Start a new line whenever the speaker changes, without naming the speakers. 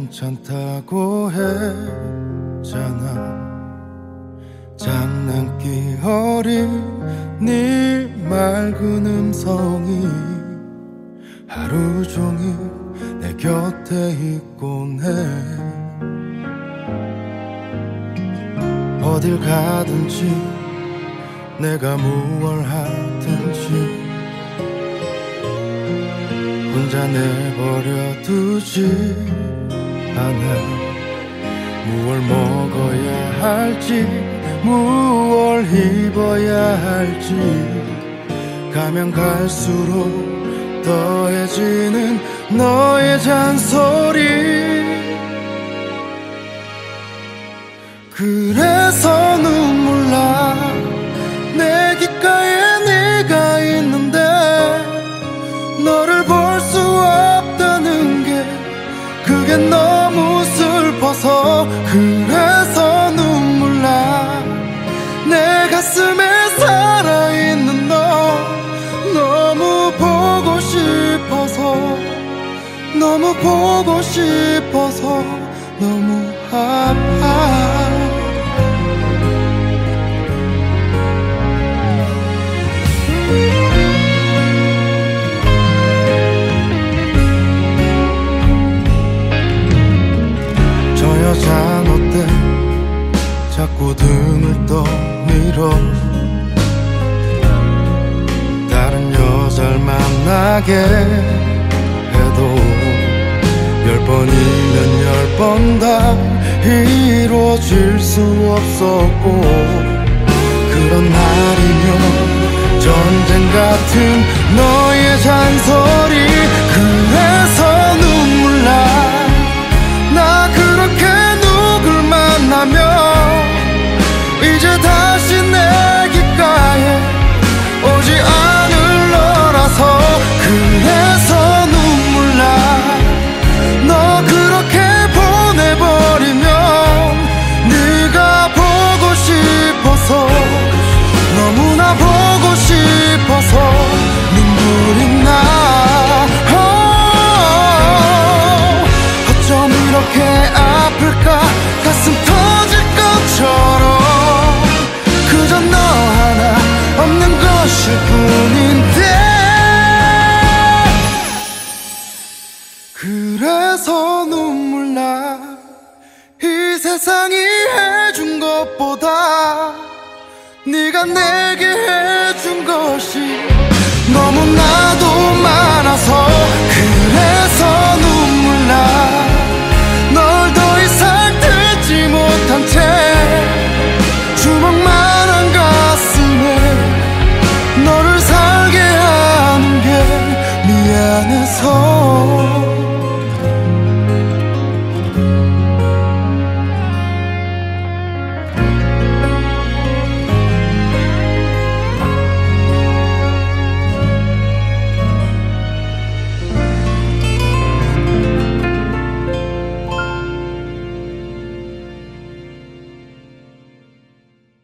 괜찮다고 했잖아. 장난기 어린 네 맑은 음성이 하루 종일 내 곁에 있곤 해. 어딜 가든지 내가 무얼 하든지 혼자 내버려 두지 않아. 무얼 먹어야 할지 무얼 입어야 할지 가면 갈수록 더해지는 너의 잔소리. 그래서 눈물 나. 내 귓가에 네가 있는데 너를 볼 수 없다는 게 그게 너무 슬퍼서. 그래서 눈물 나. 내 가슴에 살아있는 너 너무 보고 싶어서 너무 보고 싶어서 너무 아파. 저 여자 너 때 자꾸 등을 떠밀어 다른 여자를 만나게 해도 10번이면 10번 다 이루어질 수 없었고 그런 날이면 전쟁 같은 너의 잔소리. 그래서 눈물 나. 나 그렇게 누굴 만나면 이제 다시 내 귓가에 오지 않을 너라서. 그래서 눈물 나. 너 그렇게 보내버리면 네가 보고 싶어서 너무나 보고 싶어서 눈물이 나. 어쩜 이렇게 아플까 가슴 터질 것처럼 그저 너 하나 없는 것일 뿐인데. 그래서 눈물 나. 이 세상이 해준 것보다 네가 내게 해준 것이 너무나도 많아서. 그래서